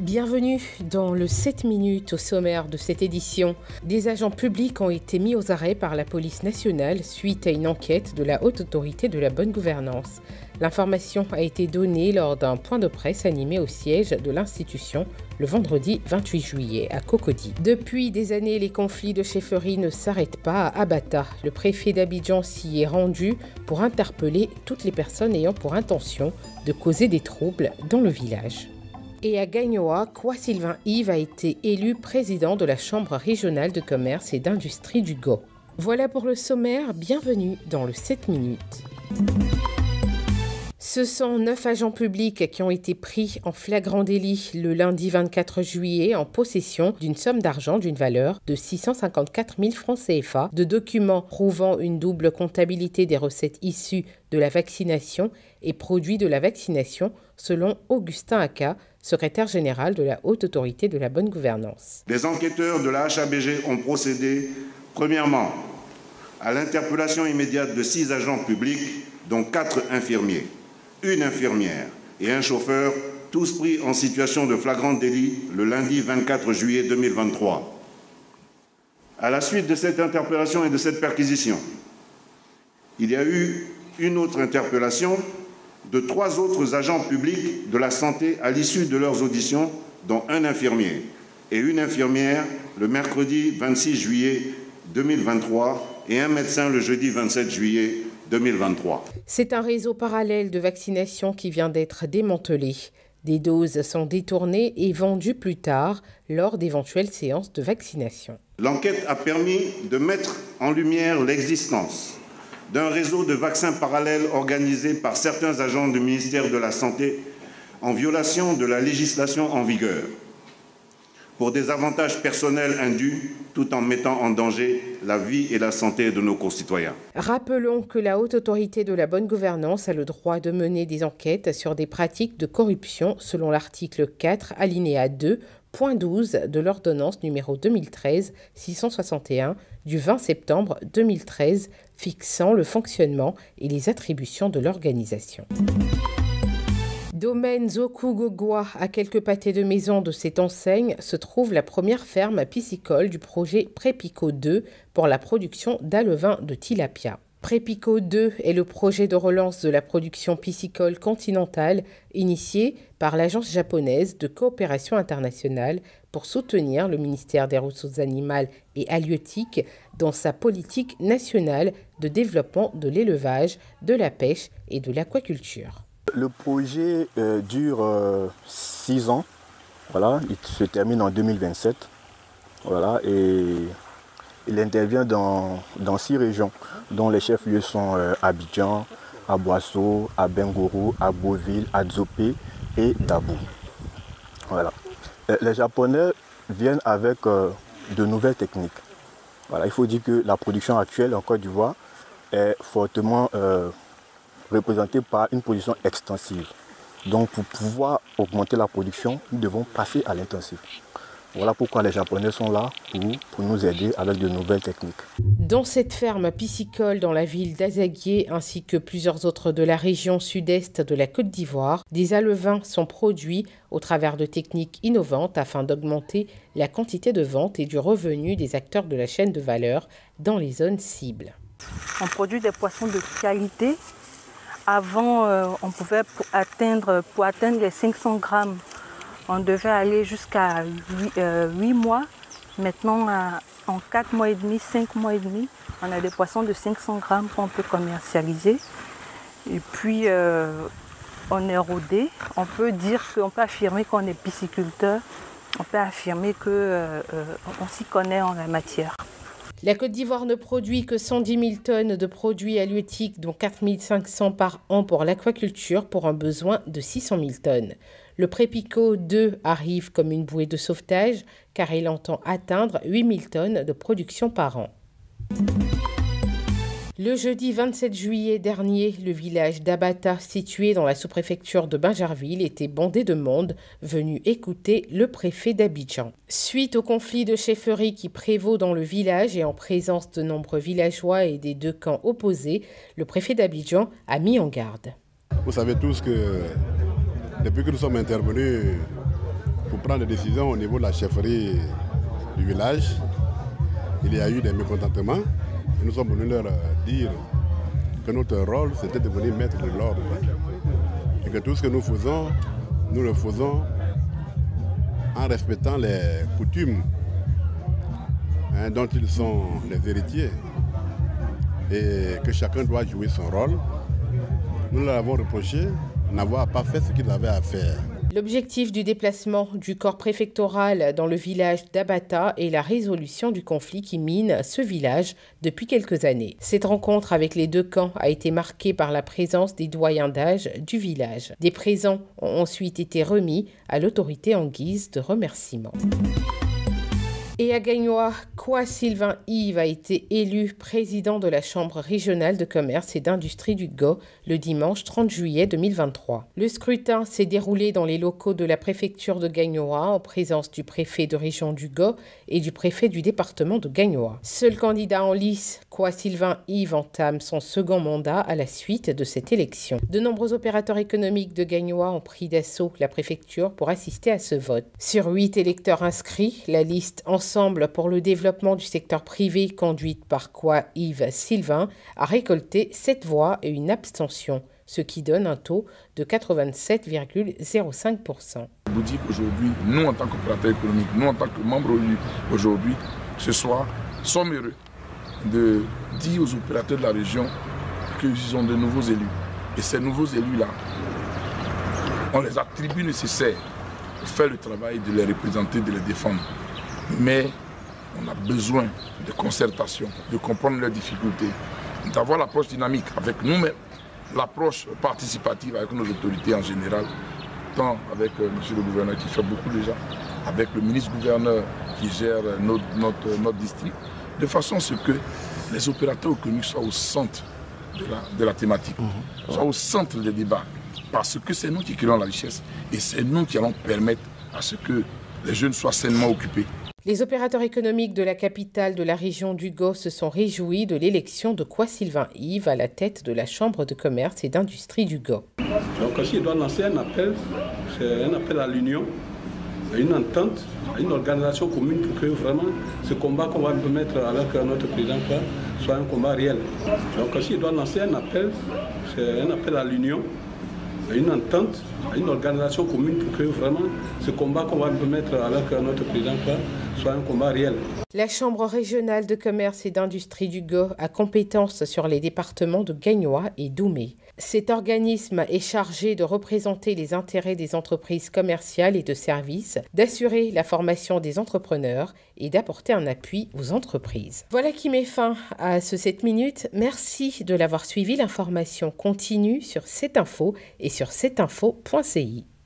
Bienvenue dans le 7 minutes au sommaire de cette édition. Des agents publics ont été mis aux arrêts par la police nationale suite à une enquête de la Haute Autorité de la Bonne Gouvernance. L'information a été donnée lors d'un point de presse animé au siège de l'institution le vendredi 28 juillet à Cocody. Depuis des années, les conflits de chefferie ne s'arrêtent pas à Abata. Le préfet d'Abidjan s'y est rendu pour interpeller toutes les personnes ayant pour intention de causer des troubles dans le village. Et à Gagnoa, Sylvain Yves a été élu président de la Chambre régionale de commerce et d'industrie du Go. Voilà pour le sommaire, bienvenue dans le 7 minutes. Ce sont 9 agents publics qui ont été pris en flagrant délit le lundi 24 juillet en possession d'une somme d'argent d'une valeur de 654 000 francs CFA, de documents prouvant une double comptabilité des recettes issues de la vaccination et produits de la vaccination, selon Augustin Aka, secrétaire général de la Haute Autorité de la Bonne Gouvernance. Les enquêteurs de la HABG ont procédé, premièrement, à l'interpellation immédiate de 6 agents publics, dont 4 infirmiers, une infirmière et un chauffeur, tous pris en situation de flagrant délit le lundi 24 juillet 2023. À la suite de cette interpellation et de cette perquisition, il y a eu une autre interpellation de 3 autres agents publics de la santé à l'issue de leurs auditions, dont un infirmier et une infirmière le mercredi 26 juillet 2023 et un médecin le jeudi 27 juillet 2023. C'est un réseau parallèle de vaccination qui vient d'être démantelé. Des doses sont détournées et vendues plus tard lors d'éventuelles séances de vaccination. L'enquête a permis de mettre en lumière l'existence d'un réseau de vaccins parallèles organisé par certains agents du ministère de la Santé en violation de la législation en vigueur, pour des avantages personnels indus, tout en mettant en danger la vie et la santé de nos concitoyens. Rappelons que la Haute Autorité de la Bonne Gouvernance a le droit de mener des enquêtes sur des pratiques de corruption selon l'article 4, alinéa 2, point 12 de l'ordonnance numéro 2013-661 du 20 septembre 2013 fixant le fonctionnement et les attributions de l'organisation. Domaine Zoku-Gogwa, à quelques pâtés de maison de cette enseigne, se trouve la première ferme piscicole du projet Prépico 2 pour la production d'alevins de tilapia. Prépico 2 est le projet de relance de la production piscicole continentale initié par l'Agence japonaise de coopération internationale pour soutenir le ministère des Ressources animales et halieutiques dans sa politique nationale de développement de l'élevage, de la pêche et de l'aquaculture. Le projet dure 6 ans, voilà, il se termine en 2027, voilà, et il intervient dans 6 régions, dont les chefs-lieux sont Abidjan, à Boasso, à Bengoro, à Beauville, à Dzopé et Dabou. Voilà. Les Japonais viennent avec de nouvelles techniques. Voilà, il faut dire que la production actuelle en Côte d'Ivoire est fortement représentée par une production extensive. Donc pour pouvoir augmenter la production, nous devons passer à l'intensif. Voilà pourquoi les Japonais sont là pour nous aider avec de nouvelles techniques. Dans cette ferme piscicole dans la ville d'Azaguié ainsi que plusieurs autres de la région sud-est de la Côte d'Ivoire, des alevins sont produits au travers de techniques innovantes afin d'augmenter la quantité de vente et du revenu des acteurs de la chaîne de valeur dans les zones cibles. On produit des poissons de qualité. Avant, on pouvait pour atteindre les 500 grammes, on devait aller jusqu'à 8 mois. Maintenant, en 4 mois et demi, 5 mois et demi, on a des poissons de 500 grammes qu'on peut commercialiser. Et puis, on est rodé. On peut affirmer qu'on est pisciculteur. On peut affirmer qu'on s'y connaît en la matière. La Côte d'Ivoire ne produit que 110 000 tonnes de produits halieutiques, dont 4 500 par an pour l'aquaculture, pour un besoin de 600 000 tonnes. Le Prépico 2 arrive comme une bouée de sauvetage, car il entend atteindre 8 000 tonnes de production par an. Le jeudi 27 juillet dernier, le village d'Abata, situé dans la sous-préfecture de Bingerville, était bondé de monde venu écouter le préfet d'Abidjan. Suite au conflit de chefferie qui prévaut dans le village et en présence de nombreux villageois et des 2 camps opposés, le préfet d'Abidjan a mis en garde. Vous savez tous que depuis que nous sommes intervenus pour prendre des décisions au niveau de la chefferie du village. Il y a eu des mécontentements et nous sommes venus leur dire que notre rôle c'était de venir mettre de l'ordre et que tout ce que nous faisons, nous le faisons en respectant les coutumes dont ils sont les héritiers et que chacun doit jouer son rôle. Nous leur avons reproché n'avoir pas fait ce qu'ils avaient à faire. L'objectif du déplacement du corps préfectoral dans le village d'Abata est la résolution du conflit qui mine ce village depuis quelques années. Cette rencontre avec les deux camps a été marquée par la présence des doyens d'âge du village. Des présents ont ensuite été remis à l'autorité en guise de remerciement. Et à Gagnoa, Kwa Sylvain Yves a été élu président de la Chambre régionale de commerce et d'industrie du Go le dimanche 30 juillet 2023. Le scrutin s'est déroulé dans les locaux de la préfecture de Gagnoa en présence du préfet de région du Go et du préfet du département de Gagnoa. Seul candidat en lice, Kwa Sylvain Yves entame son second mandat à la suite de cette élection. De nombreux opérateurs économiques de Gagnoa ont pris d'assaut la préfecture pour assister à ce vote. Sur 8 électeurs inscrits, la liste Ensemble pour le développement du secteur privé, conduite par Kwa Yves Sylvain, a récolté 7 voix et une abstention, ce qui donne un taux de 87,05%. Je vous dis qu'aujourd'hui, nous en tant qu'opérateurs économiques, nous en tant que membres élus aujourd'hui, ce soir, sommes heureux de dire aux opérateurs de la région qu'ils ont de nouveaux élus. Et ces nouveaux élus-là, on les attribue nécessaires pour faire le travail de les représenter, de les défendre. Mais on a besoin de concertation, de comprendre leurs difficultés, d'avoir l'approche dynamique avec nous-mêmes, l'approche participative avec nos autorités en général, tant avec monsieur le gouverneur qui fait beaucoup déjà, avec le ministre-gouverneur qui gère notre district, de façon à ce que les opérateurs économiques soient au centre de la thématique, soient au centre des débats, parce que c'est nous qui créons la richesse et c'est nous qui allons permettre à ce que les jeunes soient sainement occupés. Les opérateurs économiques de la capitale de la région du Go se sont réjouis de l'élection de Kwa Sylvain Yves à la tête de la Chambre de commerce et d'industrie du Go. Donc aussi, il doit lancer un appel, c'est un appel à l'union, à une entente, à une organisation commune pour que vraiment ce combat qu'on va mettre avec notre président soit un combat réel. Donc aussi, il doit lancer un appel, c'est un appel à l'union, à une entente, à une organisation commune pour que vraiment ce combat qu'on va mettre avec notre président soit un combat réel. La Chambre régionale de commerce et d'industrie du Go a compétence sur les départements de Gagnoa et d'Oumé. Cet organisme est chargé de représenter les intérêts des entreprises commerciales et de services, d'assurer la formation des entrepreneurs et d'apporter un appui aux entreprises. Voilà qui met fin à ce 7 minutes. Merci de l'avoir suivi. L'information continue sur cette info et sur cetinfo.ci.